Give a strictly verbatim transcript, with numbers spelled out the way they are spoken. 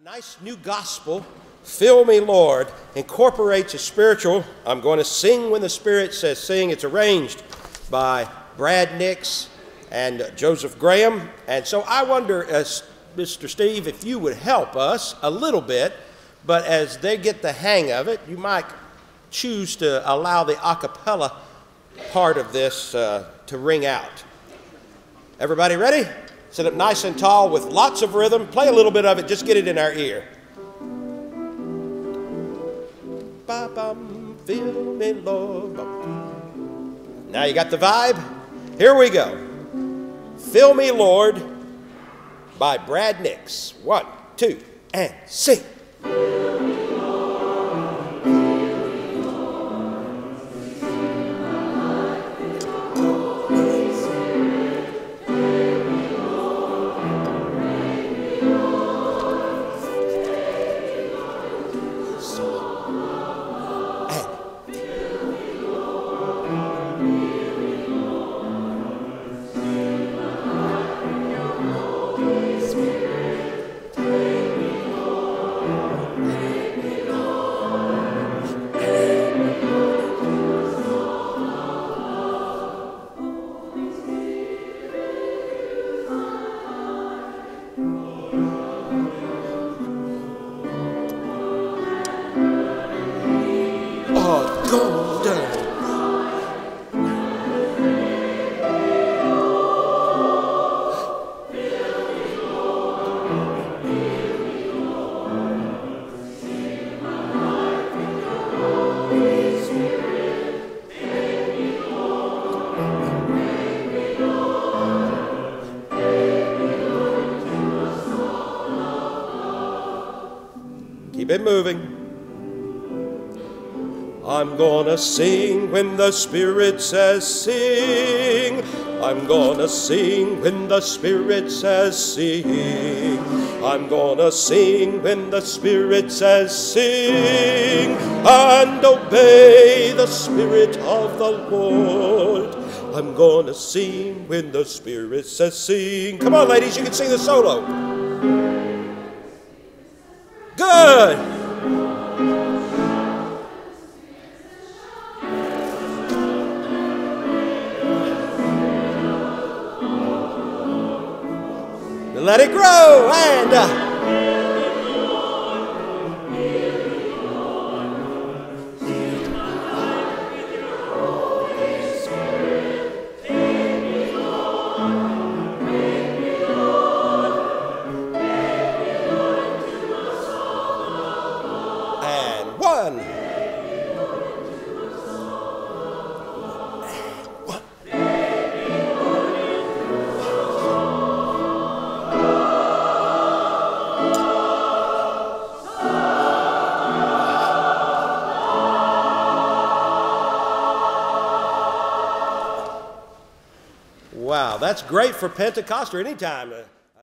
Nice new gospel, Fill Me Lord, incorporates a spiritual, I'm going to sing when the Spirit says sing. It's arranged by Brad Nix and Joseph Graham. And so I wonder, as Mister Steve, if you would help us a little bit, but as they get the hang of it, you might choose to allow the a cappella part of this uh, to ring out. Everybody ready? Sit up nice and tall with lots of rhythm. Play a little bit of it, just get it in our ear. Ba-bum, fill me, Lord. Now you got the vibe? Here we go. Fill Me, Lord by Brad Nix. One, two, and sing. Keep it moving. I'm gonna sing when the Spirit says sing. I'm gonna sing when the Spirit says sing. I'm gonna sing when the Spirit says sing, and obey the Spirit of the Lord. I'm gonna sing when the Spirit says sing. Come on, ladies, you can sing the solo. Good. Let it grow and uh, and one. Wow, that's great for Pentecost or any time.